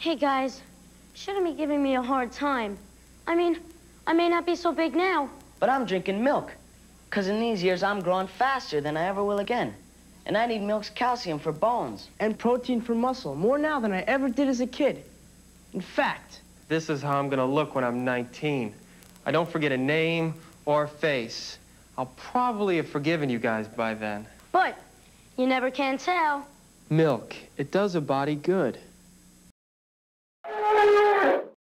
Hey, guys, shouldn't be giving me a hard time. I mean, I may not be so big now. But I'm drinking milk, because in these years I'm growing faster than I ever will again. And I need milk's calcium for bones. And protein for muscle, more now than I ever did as a kid. In fact, this is how I'm gonna look when I'm 19. I don't forget a name or a face. I'll probably have forgiven you guys by then. But you never can tell. Milk, it does a body good.